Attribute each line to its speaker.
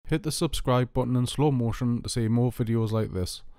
Speaker 1: Hit the subscribe button in slow motion to see more videos like this.